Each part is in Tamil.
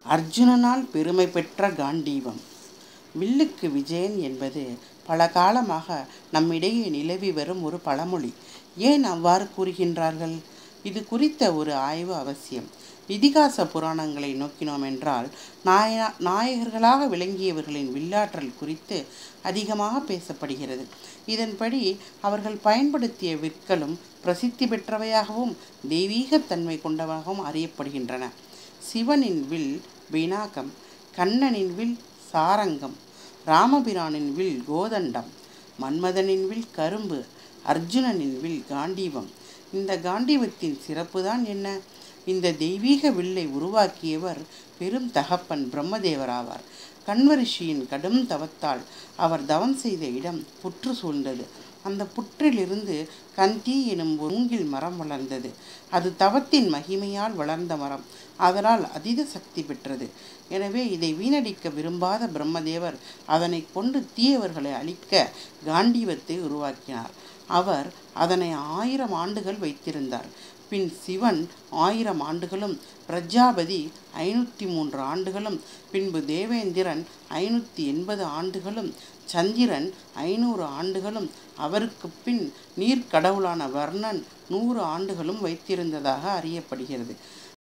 அர்ஜுனனால் பெருமை பெற்ற காண்டீவம். வில்லுக்கு விஜயன் என்பது பல காலமாக நம்மிடையே நிலவி வரும் ஒரு பழமொழி. ஏன் அவ்வாறு கூறுகின்றார்கள்? இது குறித்த ஒரு ஆய்வு அவசியம். இதிகாச புராணங்களை நோக்கினோம் என்றால் நாயகர்களாக விளங்கியவர்களின் வில்லாற்றல் குறித்து அதிகமாக பேசப்படுகிறது. இதன்படி அவர்கள் பயன்படுத்திய விற்களும் பிரசித்தி பெற்றவையாகவும் தெய்வீகத்தன்மை கொண்டவாகவும் அறியப்படுகின்றன. சிவனின் வில் பினாகம், கண்ணனின் வில் சாரங்கம், ராமபிரானின் வில் கோதண்டம், மன்மதனின் வில் கரும்பு, அர்ஜுனனின் வில் காண்டீவம். இந்த காண்டீவத்தின் சிறப்புதான் என்ன? இந்த தெய்வீக வில்லை உருவாக்கியவர் பெரும் தகப்பன் பிரம்மதேவர் ஆவார். கண்வரிஷியின் கடும் தவத்தால் அவர் தவம் செய்த இடம் புற்று சூழ்ந்தது. அந்த புற்றிலிருந்து கந்தி எனும் மூங்கில் மரம் வளர்ந்தது. அது தவத்தின் மகிமையால் வளர்ந்த மரம். அதனால் அதீத சக்தி பெற்றது. எனவே இதை வீணடிக்க விரும்பாத பிரம்மதேவர் அதனை கொண்டு தீயவர்களை அழிக்க காண்டீவத்தை உருவாக்கினார். அவர் அதனை 1000 ஆண்டுகள் வைத்திருந்தார். பின் சிவன் 1000 ஆண்டுகளும், பிரஜாபதி 503 ஆண்டுகளும், பின்பு தேவேந்திரன் 580 ஆண்டுகளும், சந்திரன் 500 ஆண்டுகளும், அவருக்கு பின் நீர்க்கடவுளான வர்ணன் 100 ஆண்டுகளும் வைத்திருந்ததாக அறியப்படுகிறது.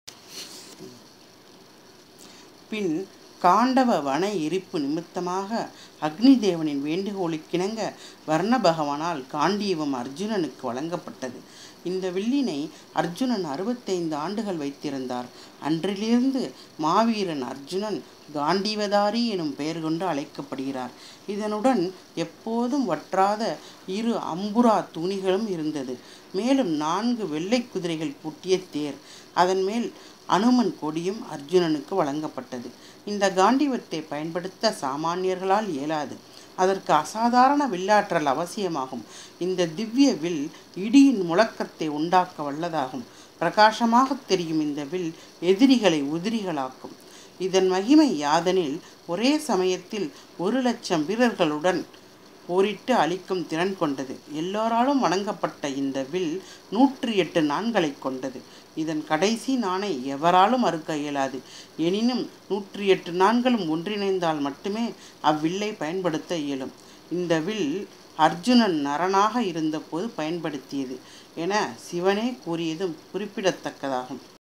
பின் காண்டவ வன எரிப்பு நிமித்தமாக அக்னி தேவனின் வேண்டுகோளுக்கிணங்க வர்ண பகவானால் காண்டீவம் அர்ஜுனனுக்கு வழங்கப்பட்டது. இந்த வில்லினை அர்ஜுனன் 65 ஆண்டுகள் வைத்திருந்தார். அன்றிலிருந்து மாவீரன் அர்ஜுனன் காண்டீவதாரி எனும் பெயர் கொண்டு அழைக்கப்படுகிறார். இதனுடன் எப்போதும் வற்றாத 2 அம்புரா தூணிகளும் இருந்தது. மேலும் 4 வெள்ளை குதிரைகள் பூட்டிய தேர், அதன் மேல் அனுமன் கொடியும் அர்ஜுனனுக்கு வழங்கப்பட்டது. இந்த காண்டீவத்தை பயன்படுத்த சாமானியர்களால் இயலாது. அதற்கு அசாதாரண வில்லாற்றல் அவசியமாகும். இந்த திவ்ய வில் இடியின் முழக்கத்தை உண்டாக்க வல்லதாகும். பிரகாசமாக தெரியும் இந்த வில் எதிரிகளை உதிரிகளாக்கும். இதன் மகிமை யாதெனில், ஒரே சமயத்தில் 1,00,000 வீரர்களுடன் போரிட்டு அழிக்கும் திறன் கொண்டது. எல்லோராலும் வணங்கப்பட்ட இந்த வில் 108 நாண்களை கொண்டது. இதன் கடைசி நாணை எவராலும் அறுக்க இயலாது. எனினும் 108 நாண்களும் ஒன்றிணைந்தால் மட்டுமே அவ்வில்லை பயன்படுத்த இயலும். இந்த வில் அர்ஜுனன் நரனாக இருந்தபோது பயன்படுத்தியது என சிவனே கூறியதும் குறிப்பிடத்தக்கதாகும்.